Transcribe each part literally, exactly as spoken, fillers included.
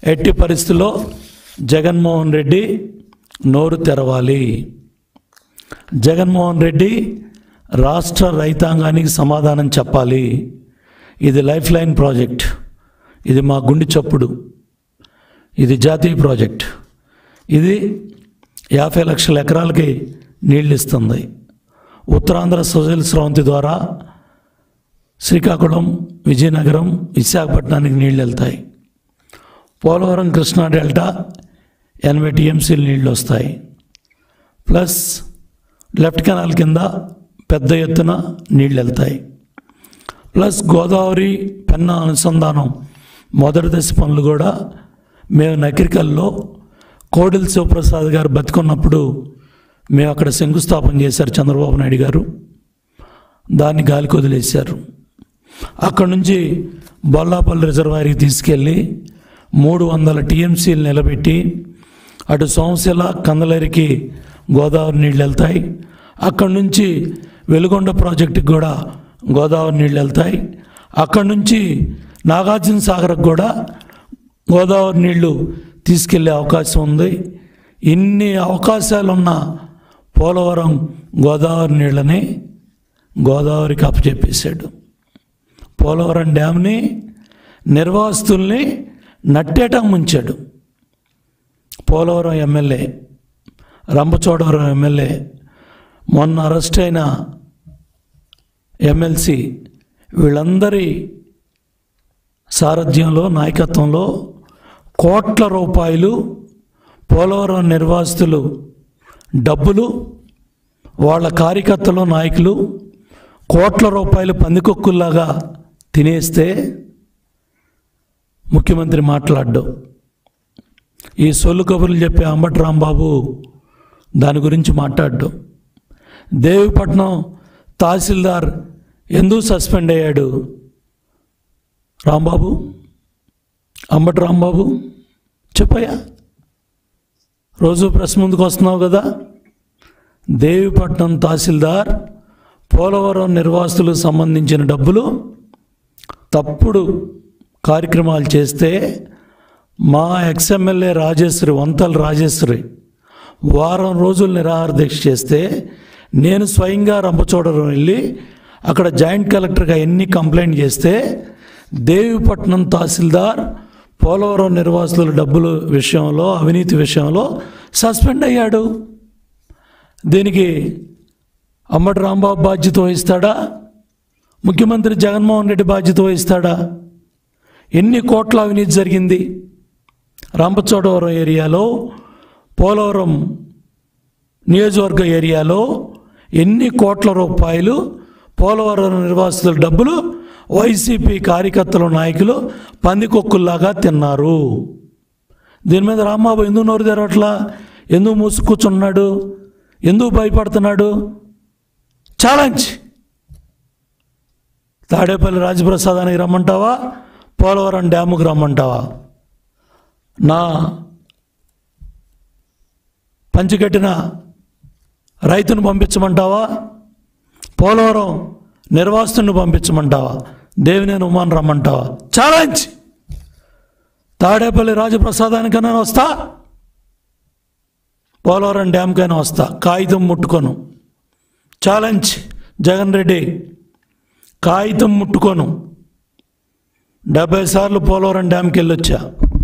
ఎట్టి పరిస్థితుల్లో జగన్మోహన్ రెడ్డి నోరు తెరవాలి. జగన్మోహన్ రెడ్డి రాష్ట్ర రైతాంగానికి సమాధానం చెప్పాలి. ఇది లైఫ్ లైన్ ప్రాజెక్ట్, ఇది మా గుండె చప్పుడు, ఇది జాతీయ ప్రాజెక్ట్. ఇది యాభై లక్షల ఎకరాలకి నీళ్ళు ఇస్తుంది. ఉత్తరాంధ్ర సుజల స్రవంతి ద్వారా శ్రీకాకుళం, విజయనగరం, విశాఖపట్నానికి నీళ్ళు వెళ్తాయి. పోలవరం కృష్ణా డెల్టా ఎనభై టీఎంసీలు నీళ్ళు వస్తాయి. ప్లస్ లెఫ్ట్ కెనాల్ కింద పెద్ద ఎత్తున నీళ్ళు వెళ్తాయి. ప్లస్ గోదావరి పెన్నా అనుసంధానం మొదటి దశ పనులు కూడా మేము నకిరికల్లో కోడెల శివప్రసాద్ గారు బతికున్నప్పుడు మేము అక్కడ శంకుస్థాపన చేశారు చంద్రబాబు నాయుడు గారు. దాన్ని గాలికి వదిలేశారు. అక్కడ నుంచి బొల్లాపల్లి రిజర్వాయర్కి తీసుకెళ్ళి మూడు వందల టీఎంసీలు నిలబెట్టి అటు సోమశిల కందలేరికి గోదావరి నీళ్ళు వెళ్తాయి. అక్కడి నుంచి వెలుగొండ ప్రాజెక్టుకి కూడా గోదావరి నీళ్ళు వెళ్తాయి. అక్కడి నుంచి నాగార్జున సాగర్కి కూడా గోదావరి నీళ్లు తీసుకెళ్లే అవకాశం ఉంది. ఇన్ని అవకాశాలున్న పోలవరం గోదావరి నీళ్ళని గోదావరికి అప్పచెప్పేశాడు. పోలవరం డ్యామ్ని నిర్వాసితుల్ని నట్టేట ముంచాడు. పోలవరం ఎమ్మెల్యే, రంపచోడవరం ఎమ్మెల్యే, మొన్న అరెస్ట్ అయిన ఎమ్మెల్సీ, వీళ్ళందరి సారథ్యంలో నాయకత్వంలో కోట్ల రూపాయలు పోలవరం నిర్వాసితులు డబ్బులు, వాళ్ళ కార్యకర్తలు, నాయకులు కోట్ల రూపాయలు పందికొక్కుల్లాగా తినేస్తే ముఖ్యమంత్రి మాట్లాడ్డు. ఈ సొల్లు కబుర్లు చెప్పే అంబటి రాంబాబు దాని గురించి మాట్లాడ్డు. దేవిపట్నం తహసీల్దార్ ఎందుకు సస్పెండ్ అయ్యాడు? రాంబాబు, అంబటి రాంబాబు చెప్పయ్యా, రోజు ప్రెస్ ముందుకు వస్తున్నావు కదా. దేవిపట్నం తహసీల్దార్ పోలవరం నిర్వాసితులకు సంబంధించిన డబ్బులు తప్పుడు కార్యక్రమాలు చేస్తే మా ఎక్స్ఎమ్మెల్యే రాజేశ్వరి, వంతల రాజేశ్వరి వారం రోజులు నిరాహార దీక్ష చేస్తే నేను స్వయంగా రంపచోడవరం వెళ్ళి అక్కడ జాయింట్ కలెక్టర్గా ఎన్ని కంప్లైంట్ చేస్తే దేవిపట్నం తహసీల్దార్ పోలవరం నిర్వాసితుల డబ్బుల విషయంలో, అవినీతి విషయంలో సస్పెండ్ అయ్యాడు. దీనికి అంబటి రాంబాబు బాధ్యత వహిస్తాడా? ముఖ్యమంత్రి జగన్మోహన్ రెడ్డి బాధ్యత వహిస్తాడా? ఎన్ని కోట్ల అవినీతి జరిగింది రంపచోడవరం ఏరియాలో, పోలవరం నియోజకవర్గ ఏరియాలో ఎన్ని కోట్ల రూపాయలు పోలవరం నిర్వాసితుల డబ్బులు వైసీపీ కార్యకర్తలు, నాయకులు పందికొక్కుల్లాగా తిన్నారు. దీని మీద రాంబాబు ఎందుకు నోరు తెరవట్లా? ఎందుకు మూసు కూర్చున్నాడు? ఎందుకు భయపడుతున్నాడు? ఛాలెంజ్. తాడేపల్లి రాజప్రసాదానికి రమ్మంటావా? పోలవరం డ్యాముకు రమ్మంటావా? నా పంచికట్టిన రైతును పంపించమంటావా? పోలవరం నిర్వాసితుని పంపించమంటావా? దేవినేని ఉమాన్ రమ్మంటావా? ఛాలెంజ్. తాడేపల్లి రాజప్రసాదానికైనా వస్తా, పోలవరం డ్యామ్కైనా వస్తా, కాగితం ముట్టుకోను. ఛాలెంజ్ జగన్ రెడ్డి, కాగితం ముట్టుకోను. డెబ్బై సార్లు పోలవరం డ్యామ్కి వెళ్ళొచ్చా.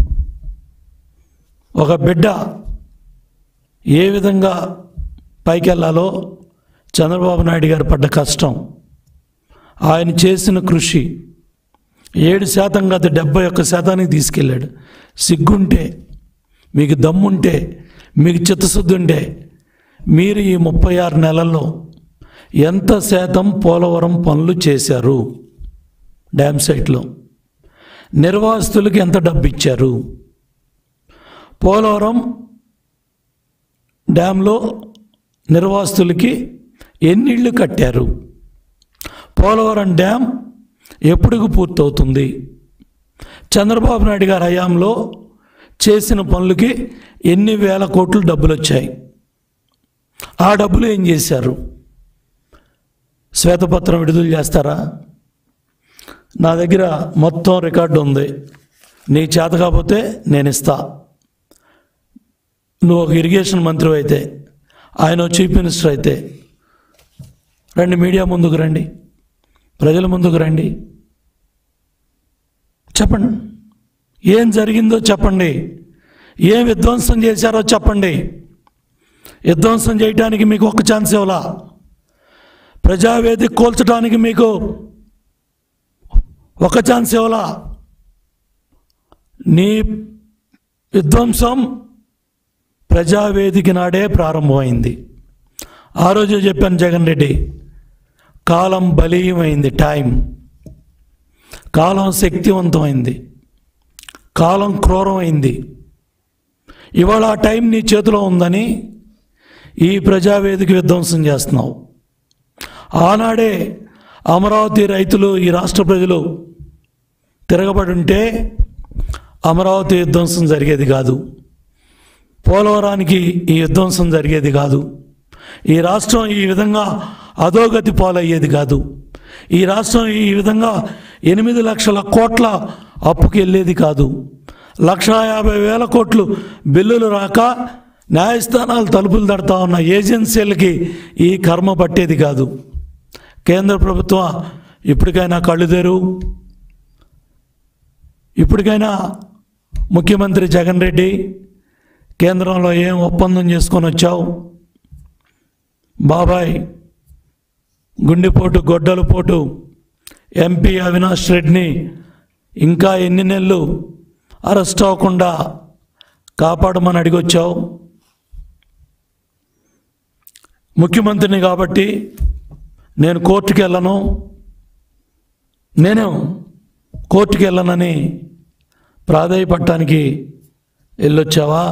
ఒక బిడ్డ ఏ విధంగా పైకి వెళ్ళాలో చంద్రబాబు నాయుడు గారు పడ్డ కష్టం, ఆయన చేసిన కృషి ఏడు శాతం కాదు డెబ్బై ఒక్క శాతానికి తీసుకెళ్ళాడు. సిగ్గుంటే, మీకు దమ్ముంటే, మీకు చిత్తశుద్ధి ఉంటే మీరు ఈ ముప్పై ఆరు నెలల్లో ఎంత శాతం పోలవరం పనులు చేశారు? డ్యామ్ సైట్లో నిర్వాసితులకి ఎంత డబ్బు ఇచ్చారు? పోలవరం డ్యాంలో నిర్వాసితులకి ఎన్ని ఇళ్ళు కట్టారు? పోలవరం డ్యామ్ ఎప్పటికి పూర్తవుతుంది? చంద్రబాబు నాయుడు గారి హయాంలో చేసిన పనులకి ఎన్ని వేల కోట్లు డబ్బులు వచ్చాయి? ఆ డబ్బులు ఏం చేశారు? శ్వేతపత్రం విడుదల చేస్తారా? నా దగ్గర మొత్తం రికార్డు ఉంది. నీ చేత కాకపోతే నేను ఇస్తా. నువ్వు ఒక ఇరిగేషన్ మంత్రి అయితే, ఆయన చీఫ్ మినిస్టర్ అయితే, రండి మీడియా ముందుకు రండి, ప్రజల ముందుకు రండి, చెప్పండి ఏం జరిగిందో చెప్పండి, ఏం విధ్వంసం చేశారో చెప్పండి. విధ్వంసం చేయడానికి మీకు ఒక్క ఛాన్స్ ఇవ్వలా, ప్రజావేదిక కూల్చడానికి మీకు ఒక ఛాన్స్ ఇవ్వలా. నీ విధ్వంసం ప్రజావేదిక నాడే ప్రారంభమైంది. ఆ రోజే చెప్పాను జగన్ రెడ్డి, కాలం బలీయమైంది, టైం కాలం శక్తివంతమైంది, కాలం క్రూరమైంది. ఇవాళ ఆ టైం నీ చేతిలో ఉందని ఈ ప్రజావేదిక విధ్వంసం చేస్తున్నావు. ఆనాడే అమరావతి రైతులు, ఈ రాష్ట్ర ప్రజలు తిరగబడి ఉంటే అమరావతి విధ్వంసం జరిగేది కాదు, పోలవరానికి ఈ విధ్వంసం జరిగేది కాదు, ఈ రాష్ట్రం ఈ విధంగా అధోగతి పాలయ్యేది కాదు, ఈ రాష్ట్రం ఈ విధంగా ఎనిమిది లక్షల కోట్ల అప్పుకి వెళ్ళేది కాదు, లక్షా యాభై వేల కోట్లు బిల్లులు రాక న్యాయస్థానాలు తలుపులు తడతా ఉన్న ఏజెన్సీలకి ఈ కర్మ పట్టేది కాదు. కేంద్ర ప్రభుత్వం ఇప్పటికైనా కళ్ళు తెరు, ఇప్పటికైనా ముఖ్యమంత్రి జగన్ రెడ్డి కేంద్రంలో ఏం ఒప్పందం చేసుకొని వచ్చావు? బాబాయ్ గుండెపోటు గొడ్డల పోటు ఎంపీ అవినాష్ రెడ్డిని ఇంకా ఎన్ని నెలలు అరెస్ట్ అవ్వకుండా కాపాడమని అడిగొచ్చావు? ముఖ్యమంత్రిని కాబట్టి నేను కోర్టుకి వెళ్ళను, నేను కోర్టుకి వెళ్ళనని ప్రాధేయపడటానికి వెళ్ళొచ్చావా?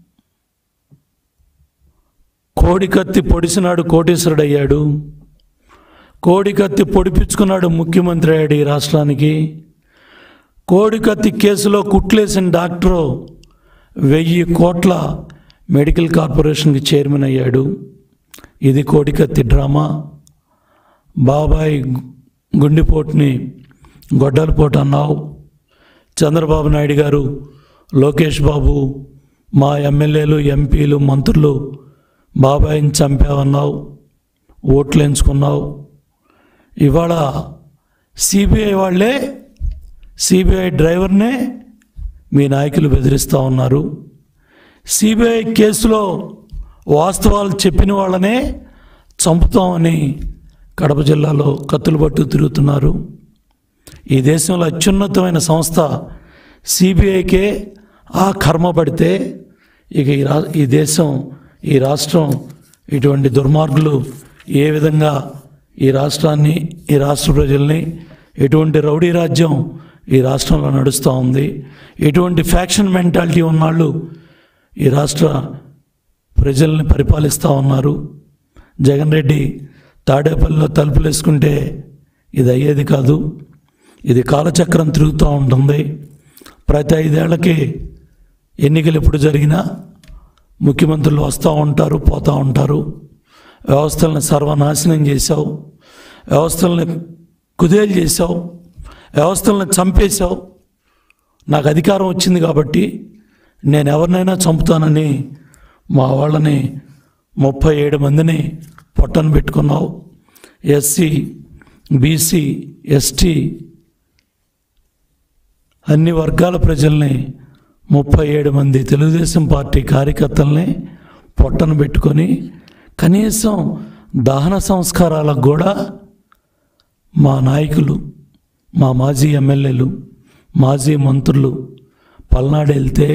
కోడికత్తి పొడిసినాడు కోటీశ్వరుడు అయ్యాడు, కోడికత్తి పొడిపించుకున్నాడు ముఖ్యమంత్రి అయ్యాడు ఈ రాష్ట్రానికి. కోడికత్తి కేసులో కుట్లేసిన డాక్టరు వెయ్యి కోట్ల మెడికల్ కార్పొరేషన్కి చైర్మన్ అయ్యాడు. ఇది కోడికత్తి డ్రామా. బాబాయ్ గుండెపోటుని గొడ్డలపోటు అన్నావు. చంద్రబాబు నాయుడు గారు, లోకేష్ బాబు, మా ఎమ్మెల్యేలు, ఎంపీలు, మంత్రులు బాబాయిని చంపావన్నావు, ఓట్లు ఎంచుకున్నావు. ఇవాళ సిబిఐ వాళ్ళే, సిబిఐ డ్రైవర్నే మీ నాయకులు బెదిరిస్తూ ఉన్నారు. సిబిఐ కేసులో వాస్తవాలు చెప్పిన వాళ్ళనే చంపుతామని కడప జిల్లాలో కత్తులు పట్టు తిరుగుతున్నారు. ఈ దేశంలో అత్యున్నతమైన సంస్థ సిబిఐకే ఆ కర్మ పడితే ఇక ఈ రా ఈ దేశం, ఈ రాష్ట్రం, ఇటువంటి దుర్మార్గులు ఏ విధంగా ఈ రాష్ట్రాన్ని, ఈ రాష్ట్ర ప్రజల్ని, ఎటువంటి రౌడీ రాజ్యం ఈ రాష్ట్రంలో నడుస్తూ ఉంది, ఎటువంటి ఫ్యాక్షన్ మెంటాలిటీ ఉన్నాళ్ళు ఈ రాష్ట్ర ప్రజల్ని పరిపాలిస్తూ ఉన్నారు. జగన్ రెడ్డి తాడేపల్లిలో తలుపులు వేసుకుంటే ఇది అయ్యేది కాదు. ఇది కాలచక్రం తిరుగుతూ ఉంటుంది. ప్రతి ఐదేళ్లకి ఎన్నికలు ఎప్పుడు జరిగినా ముఖ్యమంత్రులు వస్తూ ఉంటారు, పోతూ ఉంటారు. వ్యవస్థలను సర్వనాశనం చేశావు, వ్యవస్థలను కుదేలు చేశావు, వ్యవస్థలను చంపేశావు. నాకు అధికారం వచ్చింది కాబట్టి నేను ఎవరినైనా చంపుతానని మా వాళ్ళని ముప్పై ఏడు మందిని పొట్టను పెట్టుకున్నావు. ఎస్సీ, బీసీ, ఎస్టీ అన్ని వర్గాల ప్రజల్ని, ముప్పై ఏడు మంది తెలుగుదేశం పార్టీ కార్యకర్తల్ని పొట్టను పెట్టుకొని కనీసం దహన సంస్కారాలకు కూడా మా నాయకులు, మా మాజీ ఎమ్మెల్యేలు, మాజీ మంత్రులు పల్నాడు వెళ్తే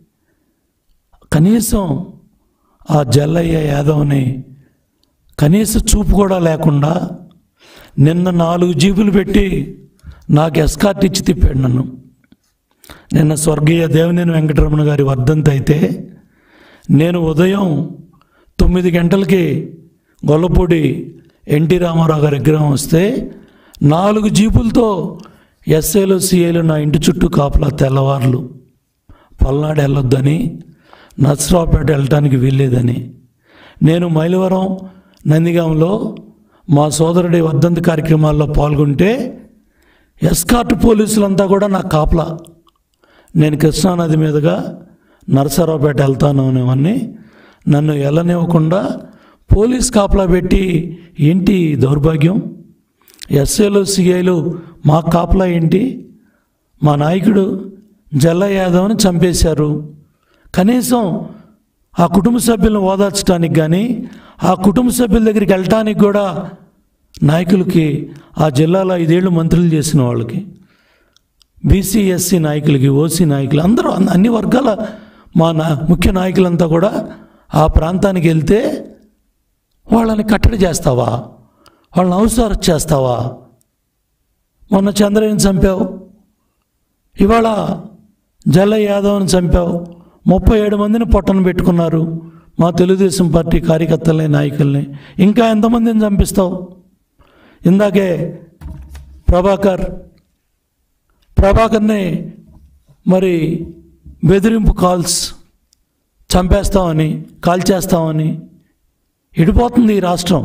కనీసం ఆ జల్లయ్య యాదవ్ని కనీస చూపు కూడా లేకుండా నిన్న నాలుగు జీపులు పెట్టి నాకు ఎస్కార్ట్ ఇచ్చి తిప్పాడు నన్ను. నిన్న స్వర్గీయ దేవినేని వెంకటరమణ గారి వర్ధంతి అయితే నేను ఉదయం తొమ్మిది గంటలకి గొల్లపూడి ఎన్టీ రామారావు గారి విగ్రహం వస్తే నాలుగు జీపులతో ఎస్ఏలు, సిఏలు నా ఇంటి చుట్టూ కాపలా తెల్లవార్లు. పల్నాడు వెళ్ళొద్దని, నర్సరావుపేట వెళ్ళటానికి వీల్లేదని. నేను మైలవరం, నందిగాంలో మా సోదరుడి వర్ధంతి కార్యక్రమాల్లో పాల్గొంటే ఎస్కార్ట్ పోలీసులంతా కూడా నా కాపలా. నేను కృష్ణానది మీదుగా నరసరావుపేట వెళ్తాను అనేవన్నీ నన్ను వెళ్ళనివ్వకుండా పోలీస్ కాపలా పెట్టి, ఏంటి దౌర్భాగ్యం? ఎస్ఏలు సిఐలు మా కాపలా ఏంటి? మా నాయకుడు జల్ల యాదవ్ని చంపేశారు. కనీసం ఆ కుటుంబ సభ్యులను ఓదార్చడానికి కానీ, ఆ కుటుంబ సభ్యుల దగ్గరికి వెళ్ళటానికి కూడా నాయకులకి, ఆ జిల్లాలో ఐదేళ్లు మంత్రులు చేసిన వాళ్ళకి, బీసీ ఎస్సీ నాయకులకి, ఓసీ నాయకులు, అందరూ అన్ని వర్గాల మా నా ముఖ్య నాయకులంతా కూడా ఆ ప్రాంతానికి వెళ్తే వాళ్ళని కట్టడి చేస్తావా? వాళ్ళని అవసరం చేస్తావా? మొన్న చంద్రయ్యని చంపావు, ఇవాళ జల్ల యాదవ్ని చంపావు. ముప్పై ఏడు మందిని పొట్టను పెట్టుకున్నారు మా తెలుగుదేశం పార్టీ కార్యకర్తల్ని, నాయకుల్ని. ఇంకా ఎంతమందిని చంపిస్తావు? ఇందాకే ప్రభాకర్ ప్రభాకర్ని మరి బెదిరింపు కాల్స్, చంపేస్తామని, కాల్ చేస్తామని. ఇడిపోతుంది ఈ రాష్ట్రం.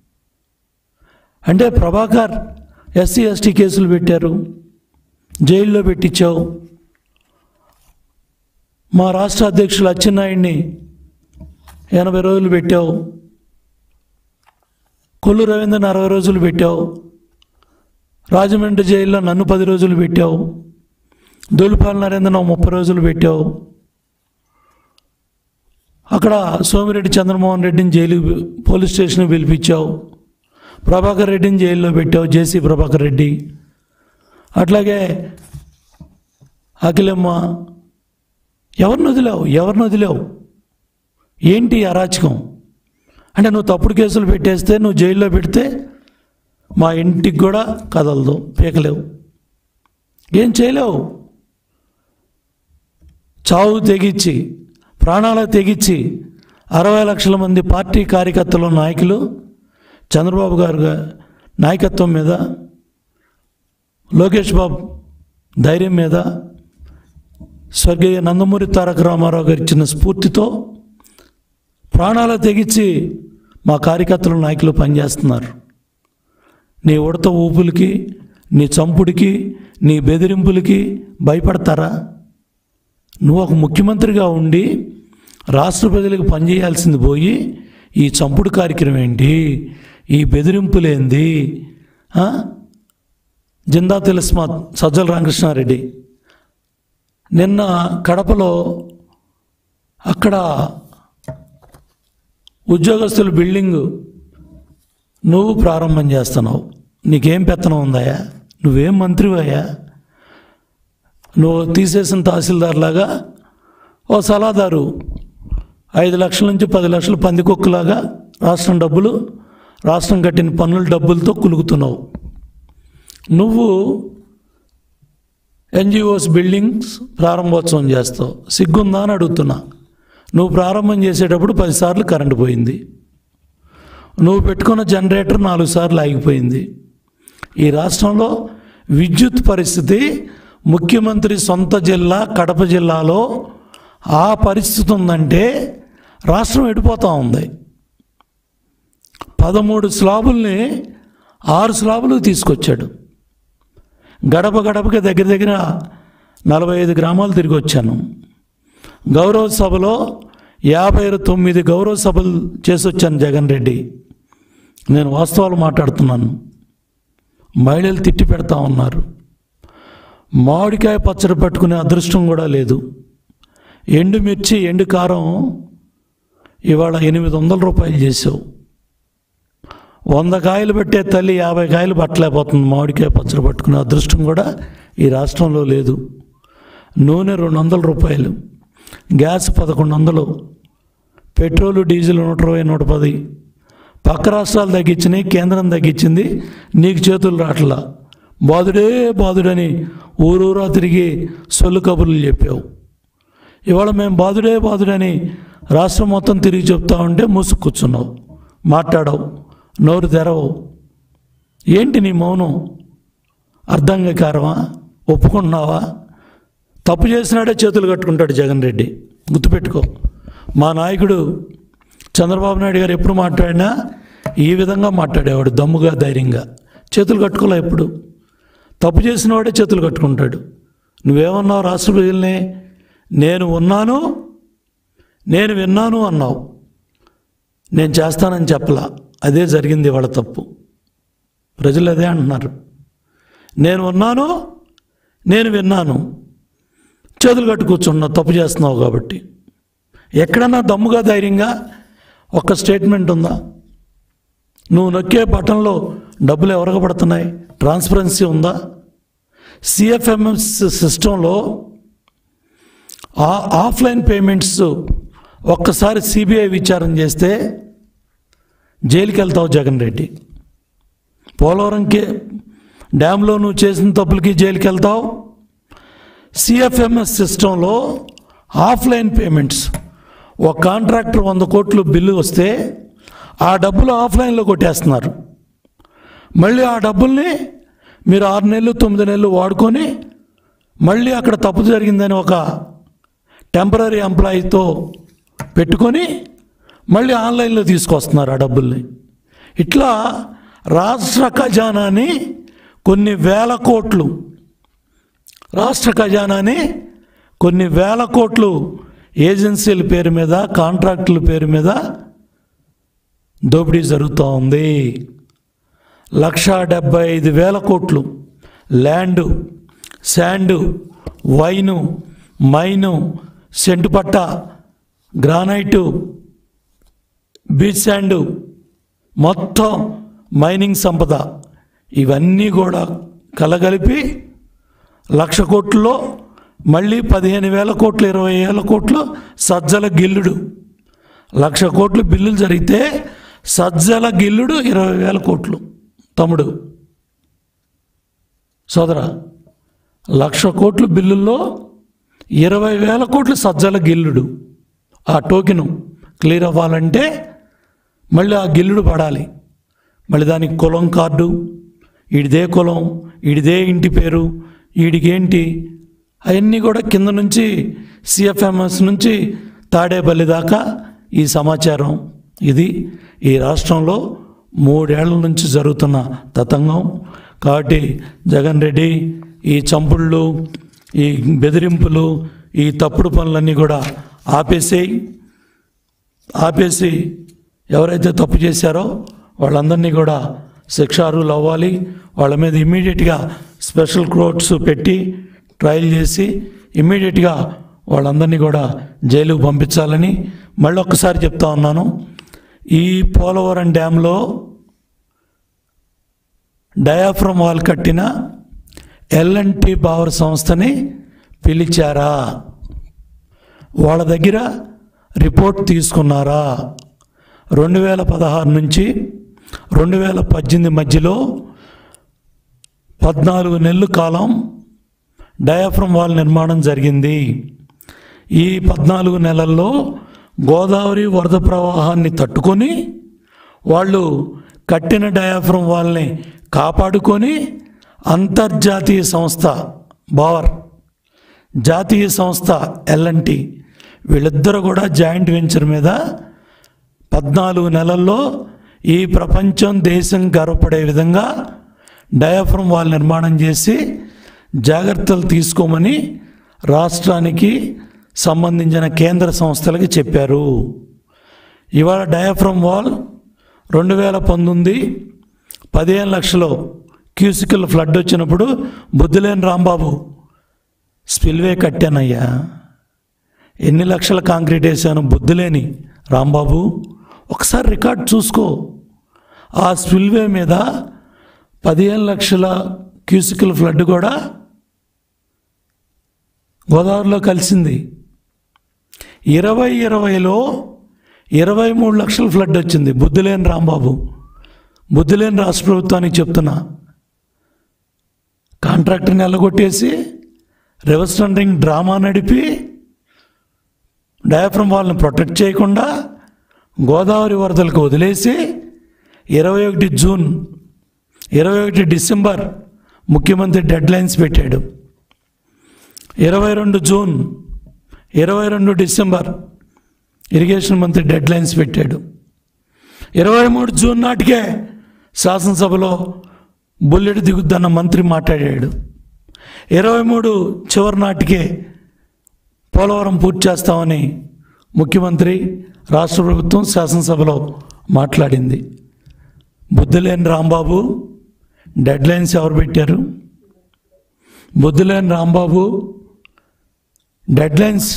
అంటే ప్రభాకర్ ఎస్సీ ఎస్టీ కేసులు పెట్టారు, జైల్లో పెట్టించావు. మా రాష్ట్ర అధ్యక్షులు అచ్చెన్నాయుడిని ఎనభై రోజులు పెట్టావు, కొల్లు రవీంద్రని అరవై రోజులు పెట్టావు, రాజమండ్రి జైల్లో నన్ను పది రోజులు పెట్టావు, దొలిపాల నరేంద్రను ముప్పై రోజులు పెట్టావు. అక్కడ సోమిరెడ్డి చంద్రమోహన్ రెడ్డిని జైలు పోలీస్ స్టేషన్కి పిలిపించావు, ప్రభాకర్ రెడ్డిని జైల్లో పెట్టావు, జేసీ ప్రభాకర్ రెడ్డి. అట్లాగే అఖిలమ్మ, ఎవరిని వదిలావు? ఎవరిని వదిలావు? ఏంటి అరాచకం? అంటే నువ్వు తప్పుడు కేసులు పెట్టేస్తే, నువ్వు జైల్లో పెడితే మా ఇంటికి కూడా కదలదు, పీకలేవు, ఏం చేయలేవు. చావు తెగించి, ప్రాణాలు తెగించి అరవై లక్షల మంది పార్టీ కార్యకర్తలు, నాయకులు చంద్రబాబు గారు నాయకత్వం మీద, లోకేష్ బాబు ధైర్యం మీద, స్వర్గీయ నందమూరి తారక రామారావు గారు ఇచ్చిన స్ఫూర్తితో ప్రాణాలు తెగించి మా కార్యకర్తలు, నాయకులు పనిచేస్తున్నారు. నీ ఉడత ఊపులకి, నీ చంపుడికి, నీ బెదిరింపులకి భయపడతారా? నువ్వు ఒక ముఖ్యమంత్రిగా ఉండి రాష్ట్ర ప్రజలకు పనిచేయాల్సింది పోయి ఈ చంపుడు కార్యక్రమం ఏంటి? ఈ బెదిరింపులేంది? జిందా తిలస్మాత్ సజ్జల రామకృష్ణారెడ్డి నిన్న కడపలో అక్కడ ఉద్యోగస్తుల బిల్డింగు నువ్వు ప్రారంభం చేస్తున్నావు. నీకేం పెత్తనం ఉందాయా? నువ్వేం మంత్రివయ్యా? నువ్వు తీసేసిన తహసీల్దార్ లాగా ఓ సలహాదారు ఐదు లక్షల నుంచి పది లక్షలు పందికొక్కులాగా రాష్ట్రం డబ్బులు, రాష్ట్రం కట్టిన పన్నుల డబ్బులతో కులుగుతున్నావు. నువ్వు ఎన్జిఓస్ బిల్డింగ్స్ ప్రారంభోత్సవం చేస్తావు. సిగ్గుందా అని అడుగుతున్నా. నువ్వు ప్రారంభం చేసేటప్పుడు పదిసార్లు కరెంటు పోయింది. నువ్వు పెట్టుకున్న జనరేటర్ నాలుగు సార్లు ఆగిపోయింది. ఈ రాష్ట్రంలో విద్యుత్ పరిస్థితి ముఖ్యమంత్రి సొంత జిల్లా కడప జిల్లాలో ఆ పరిస్థితి ఉందంటే రాష్ట్రం ఎడిపోతూ ఉంది. పదమూడు స్లాబుల్ని ఆరు స్లాబులు తీసుకొచ్చాడు. గడప గడపకి దగ్గర దగ్గర నలభై ఐదు గ్రామాలు తిరిగి వచ్చాను. గౌరవ సభలో యాభై తొమ్మిది గౌరవ సభలు చేసి వచ్చాను జగన్ రెడ్డి. నేను వాస్తవాలు మాట్లాడుతున్నాను. మహిళలు తిట్టి పెడతా ఉన్నారు. మామిడికాయ పచ్చడి పట్టుకునే అదృష్టం కూడా లేదు. ఎండుమిర్చి, ఎండు కారం ఇవాళ ఎనిమిది వందల రూపాయలు చేసావు. వంద కాయలు పెట్టే తల్లి యాభై కాయలు పట్టలేకపోతుంది. మామిడికాయ పచ్చడి పట్టుకునే అదృష్టం కూడా ఈ రాష్ట్రంలో లేదు. నూనె రెండు వందల రూపాయలు, గ్యాస్ పదకొండు వందలు, పెట్రోలు డీజిల్ నూట ఇరవై నూట పది. పక్క రాష్ట్రాలు తగ్గించినాయి, కేంద్రం తగ్గించింది. నీకు చేతులు రాట్లా. బాదుడే బాదుడని ఊరూరా తిరిగి సొల్లు కబుర్లు చెప్పావు. ఇవాళ మేము బాదుడే బాదుడని రాష్ట్రం మొత్తం తిరిగి చెప్తా ఉంటే మూసుకు కూర్చున్నావు, మాట్లాడవు, నోరు తెరవు. ఏంటి నీ మౌనం? అర్ధంగకారమా? ఒప్పుకుంటున్నావా? తప్పు చేసినాడే చేతులు కట్టుకుంటాడు జగన్ రెడ్డి, గుర్తుపెట్టుకో. మా నాయకుడు చంద్రబాబు నాయుడు గారు ఎప్పుడు మాట్లాడినా ఈ విధంగా మాట్లాడేవాడు, దమ్ముగా, ధైర్యంగా. చేతులు కట్టుకోలే ఎప్పుడు. తప్పు చేసిన వాడే చేతులు కట్టుకుంటాడు. నువ్వేమన్నావు రాష్ట్ర ప్రజల్ని? నేను ఉన్నాను, నేను విన్నాను అన్నావు. నేను చేస్తానని చెప్పలా. అదే జరిగింది వాళ్ళ తప్పు. ప్రజలు అదే అంటున్నారు. నేను ఉన్నాను, నేను విన్నాను, చేతులు కట్టు కూర్చున్నావు తప్పు చేస్తున్నావు కాబట్టి. ఎక్కడన్నా దమ్ముగా ధైర్యంగా ఒక్క స్టేట్మెంట్ ఉందా? నువ్వు నొక్కే బటన్లో డబ్బులు ఎవరికి పడుతున్నాయి? ట్రాన్స్పరెన్సీ ఉందా? సిఎఫ్ఎంఎస్ సిస్టంలో ఆఫ్లైన్ పేమెంట్స్ ఒక్కసారి సిబిఐ విచారణ చేస్తే జైలుకి వెళ్తావు జగన్ రెడ్డి. పోలవరంకి డ్యాంలో నువ్వు చేసిన తప్పులకి జైలుకి వెళ్తావు. సిఎఫ్ఎంఎస్ సిస్టంలో ఆఫ్లైన్ పేమెంట్స్ ఒక కాంట్రాక్టర్ వంద కోట్లు బిల్లు వస్తే ఆ డబ్బులు ఆఫ్లైన్లో కొట్టేస్తున్నారు. మళ్ళీ ఆ డబ్బుల్ని మీరు ఆరు నెలలు తొమ్మిది నెలలు వాడుకొని మళ్ళీ అక్కడ తప్పు జరిగిందని ఒక టెంపరీ ఎంప్లాయీతో పెట్టుకొని మళ్ళీ ఆన్లైన్లో తీసుకొస్తున్నారు ఆ డబ్బుల్ని. ఇట్లా రాష్ట్ర ఖజానాని కొన్ని వేల కోట్లు రాష్ట్ర ఖజానాని కొన్ని వేల కోట్లు ఏజెన్సీల పేరు మీద, కాంట్రాక్టుల పేరు మీద దోపిడీ జరుగుతూ ఉంది. లక్ష డెబ్బై ఐదు వేల కోట్లు ల్యాండు, శాండు, వైను, మైను, సెంటుపట్ట, గ్రానైటు, బీచ్ శాండు, మొత్తం మైనింగ్ సంపద ఇవన్నీ కూడా కలగలిపి లక్ష కోట్లలో మళ్ళీ పదిహేను వేల కోట్లు, ఇరవై వేల కోట్లు సజ్జల గిల్లుడు. లక్ష కోట్లు బిల్లులు జరిగితే సజ్జల గిల్లుడు ఇరవై వేల కోట్లు. తమ్ముడు, సోదర, లక్ష కోట్లు బిల్లుల్లో ఇరవై వేల కోట్లు సజ్జల గిల్లుడు. ఆ టోకెను క్లియర్ అవ్వాలంటే మళ్ళీ ఆ గిల్లుడు పడాలి. మళ్ళీ దానికి కులం కార్డు, ఈడిదే కులం, ఈడిదే ఇంటి పేరు, ఈడికేంటి, అవన్నీ కూడా కింద నుంచి సిఎఫ్ఎంఎస్ నుంచి తాడేపల్లి దాకా ఈ సమాచారం. ఇది ఈ రాష్ట్రంలో మూడేళ్ల నుంచి జరుగుతున్న తతంగం. కాబట్టి జగన్ రెడ్డి ఈ చంపుళ్ళు, ఈ బెదిరింపులు, ఈ తప్పుడు పనులన్నీ కూడా ఆపేసేయి. ఆపేసి ఎవరైతే తప్పు చేశారో వాళ్ళందరినీ కూడా శిక్షార్హులు అవ్వాలి. వాళ్ళ మీద ఇమ్మీడియట్గా స్పెషల్ కోర్ట్స్ పెట్టి ట్రయల్ చేసి ఇమ్మీడియట్గా వాళ్ళందరినీ కూడా జైలుకు పంపించాలని మళ్ళీ ఒక్కసారి చెప్తా ఉన్నాను. ఈ పోలవరం డ్యాంలో డయాఫ్రమ్ వాల్ కట్టిన ఎల్ అండ్ టీ పవర్ సంస్థని పిలిచారా? వాళ్ళ దగ్గర రిపోర్ట్ తీసుకున్నారా? రెండు వేల పదహారు నుంచి రెండు వేల పద్దెనిమిది మధ్యలో పద్నాలుగు నెలల కాలం డయాఫ్రమ్ వాల్ నిర్మాణం జరిగింది. ఈ పద్నాలుగు నెలల్లో గోదావరి వరద ప్రవాహాన్ని తట్టుకొని వాళ్ళు కట్టిన డయాఫ్రమ్ వాల్ని కాపాడుకొని అంతర్జాతీయ సంస్థ బావర్, జాతీయ సంస్థ ఎల్ అండ్ టీ వీళ్ళిద్దరూ కూడా జాయింట్ వెంచర్ మీద పద్నాలుగు నెలల్లో ఈ ప్రపంచం దేశం గర్వపడే విధంగా డయాఫ్రమ్ వాల్ నిర్మాణం చేసి జాగ్రత్తలు తీసుకోమని రాష్ట్రానికి సంబంధించిన కేంద్ర సంస్థలకి చెప్పారు. ఇవాళ డయాఫ్రమ్ వాల్ రెండు వేల పంతొమ్మిది పదిహేను లక్షలు క్యూసికల్ ఫ్లడ్ వచ్చినప్పుడు బుద్ధిలేని రాంబాబు స్పిల్వే కట్టానయ్యా, ఎన్ని లక్షల కాంక్రీట్ వేసాను బుద్ధిలేని రాంబాబు, ఒకసారి రికార్డ్ చూసుకో. ఆ స్పిల్వే మీద పదిహేను లక్షల క్యూసికల్ ఫ్లడ్ కూడా గోదావరిలో కలిసింది. ఇరవై ఇరవైలో ఇరవై మూడు లక్షల ఫ్లడ్ వచ్చింది. బుద్ధిలేని రాంబాబు, బుద్ధిలేని రాష్ట్ర ప్రభుత్వానికి చెప్తున్నా, కాంట్రాక్టర్ని ఎల్లగొట్టేసి రివర్స్ టెండరింగ్ డ్రామా నడిపి డయాఫ్రమ్ వాల్ని ప్రొటెక్ట్ చేయకుండా గోదావరి వరదలకు వదిలేసి ఇరవై ఒకటి జూన్ ఇరవై ఒకటి డిసెంబర్ ముఖ్యమంత్రి డెడ్ లైన్స్ పెట్టాడు. ఇరవై రెండు జూన్ ఇరవై రెండు డిసెంబర్ ఇరిగేషన్ మంత్రి డెడ్ లైన్స్ పెట్టాడు. ఇరవై మూడు జూన్ నాటికే శాసనసభలో బుల్లెట్ దిగుద్దన్న మంత్రి మాట్లాడాడు. ఇరవై మూడు చివరి నాటికే పోలవరం పూర్తి చేస్తామని ముఖ్యమంత్రి, రాష్ట్ర ప్రభుత్వం శాసనసభలో మాట్లాడింది. బుద్ధిలేని రాంబాబు డెడ్ లైన్స్ ఎవరు పెట్టారు? బుద్ధిలేని రాంబాబు డెడ్ లైన్స్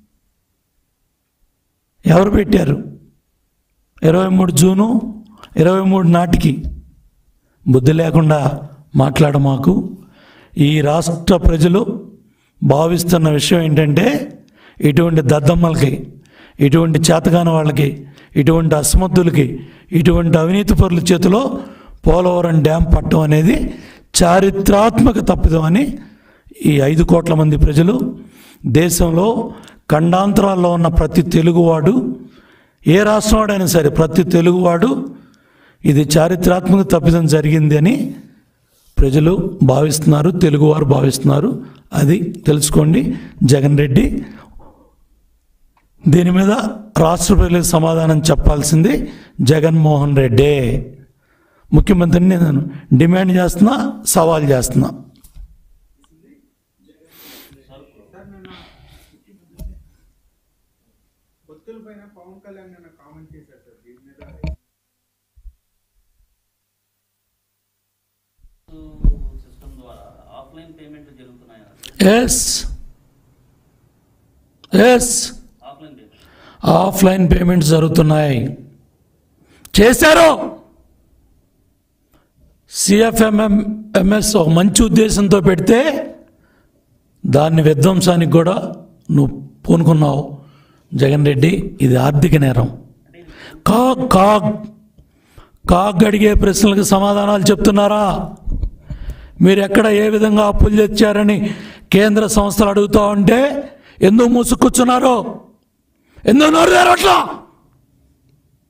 ఎవరు పెట్టారు? ఇరవై మూడు జూను ఇరవై మూడు నాటికి. బుద్ధి లేకుండా మాట్లాడ మాకు. ఈ రాష్ట్ర ప్రజలు భావిస్తున్న విషయం ఏంటంటే, ఇటువంటి దద్దమ్మలకి, ఇటువంటి చేతగాని వాళ్ళకి, ఇటువంటి అసమర్థులకి, ఇటువంటి అవినీతి పరుల చేతిలో పోలవరం డ్యాం పట్టడం అనేది చారిత్రాత్మక తప్పిదం అని ఈ ఐదు కోట్ల మంది ప్రజలు, దేశంలో ఖండాంతరాల్లో ఉన్న ప్రతి తెలుగువాడు, ఏ రాష్ట్రం వాడైనా సరే ప్రతి తెలుగువాడు ఇది చారిత్రాత్మక తప్పిదం జరిగింది అని ప్రజలు భావిస్తున్నారు, తెలుగువారు భావిస్తున్నారు. అది తెలుసుకోండి. జగన్ రెడ్డి దీని మీద రాష్ట్ర ప్రజలకు సమాధానం చెప్పాల్సింది జగన్మోహన్ రెడ్డే. ముఖ్యమంత్రిని నేను డిమాండ్ చేస్తున్నా, సవాల్ చేస్తున్నా. ఎస్ ఎస్ ఆఫ్లైన్ పేమెంట్స్ జరుగుతున్నాయి. చేశారు. సిఎఫ్ఎంఎం ఎంఎస్ ఒక మంచి ఉద్దేశంతో పెడితే దాన్ని విధ్వంసానికి కూడా నువ్వు పూనుకున్నావు జగన్ రెడ్డి. ఇది ఆర్థిక నేరం. కాగ్ కాగ్ కాగ్ అడిగే ప్రశ్నలకు సమాధానాలు చెప్తున్నారా? మీరు ఎక్కడ ఏ విధంగా అప్పులు తెచ్చారని కేంద్ర సంస్థలు అడుగుతూ ఉంటే ఎందుకు మూసుకూర్చున్నారు? ఎందుకు నోరు తెరవట్లా?